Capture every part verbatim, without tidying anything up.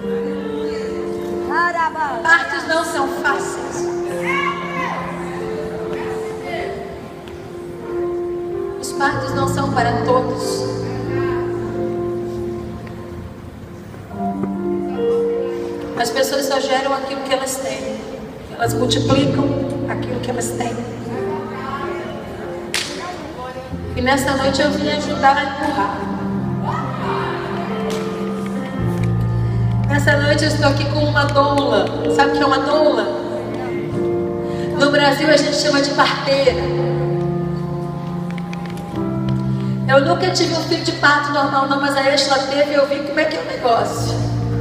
Partos não são fáceis. Os partos não são para todos. As pessoas só geram aquilo que elas têm. Elas multiplicam aquilo que elas têm. E nessa noite eu vim ajudar a empurrar. Nessa noite eu estou aqui com uma doula. Sabe o que é uma doula? No Brasil a gente chama de parteira. Eu nunca tive um filho de parto normal não, mas a Exla teve e eu vi como é que é o negócio.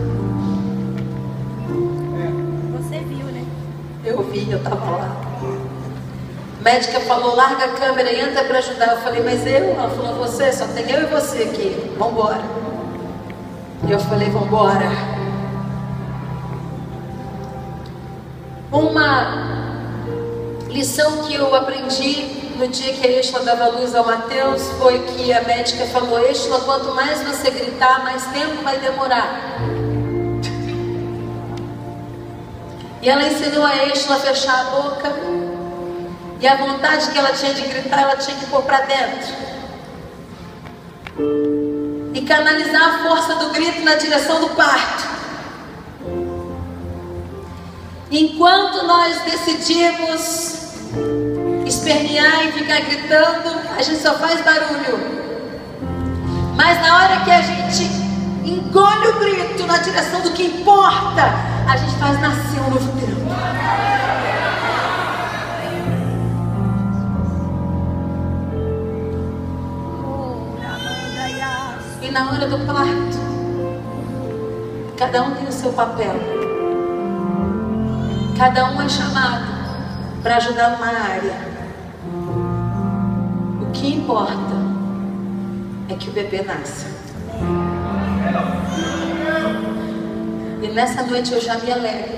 Você viu, né? Eu vi, eu estava lá. A médica falou, larga a câmera e entra para ajudar. Eu falei, mas eu? Ela falou, você, só tem eu e você aqui. Vambora. E eu falei, vambora. Uma lição que eu aprendi no dia que a Exla dava luz ao Mateus foi que a médica falou, Exla, quanto mais você gritar, mais tempo vai demorar. E ela ensinou a Exla a fechar a boca. E a vontade que ela tinha de gritar, ela tinha que pôr para dentro. E canalizar a força do grito na direção do parto. Enquanto nós decidimos espernear e ficar gritando, a gente só faz barulho. Mas na hora que a gente engole o grito na direção do que importa, a gente faz nascer um novo tempo. E na hora do parto, cada um tem o seu papel. Cada um é chamado para ajudar numa área. O que importa é que o bebê nasça. E nessa noite eu já me alegro.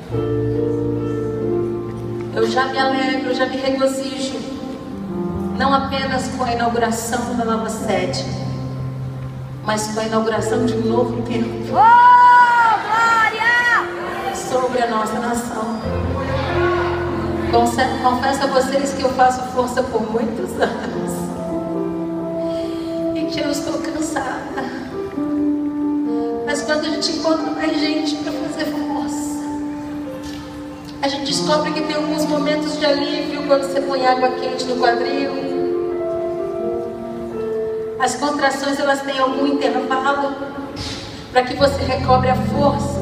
Eu já me alegro, eu já me regozijo. Não apenas com a inauguração da nova sede, mas com a inauguração de um novo tempo. Oh, glória! Sobre a nossa nação. Confesso a vocês que eu faço força por muitos anos e que eu estou cansada. Mas quando a gente encontra mais gente para fazer força, a gente descobre que tem alguns momentos de alívio quando você põe água quente no quadril. As contrações, elas têm algum intervalo para que você recobre a força.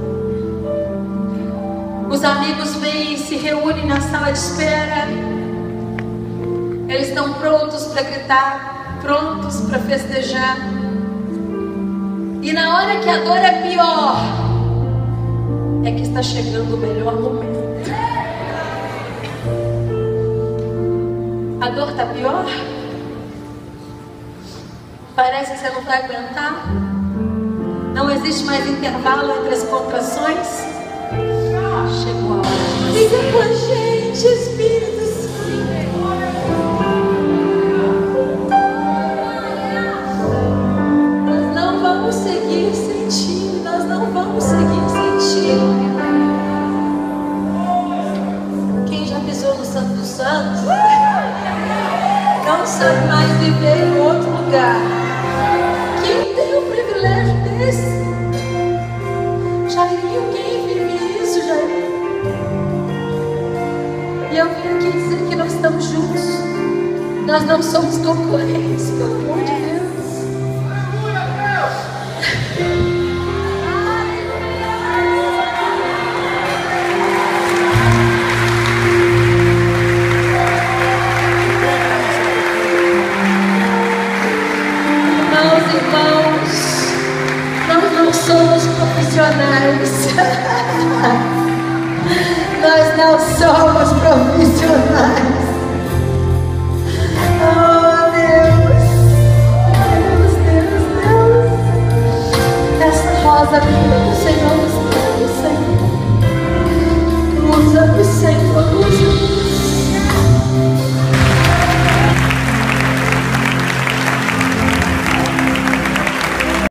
Os amigos vêm e se reúnem na sala de espera. Eles estão prontos para gritar, prontos para festejar. E na hora que a dor é pior, é que está chegando o melhor momento. A dor está pior? Parece que você não vai aguentar. Não existe mais intervalo entre as contrações. Chegou a hora. Fica com a gente, Espírito Santo. Nós não vamos seguir sem ti. Nós não vamos seguir sem ti. Quem já pisou no Santo dos Santos não sabe mais viver em outro lugar. Quem tem um privilégio desse? Jairinho, quem vive isso, Jairinho? E eu vim aqui dizer que nós estamos juntos. Nós não somos concorrentes, pelo amor de Deus. Irmãos e irmãos, nós não somos profissionais. Nós não somos profissionais. Oh Deus, Deus, Deus, Deus. Essa rosa linda do Senhor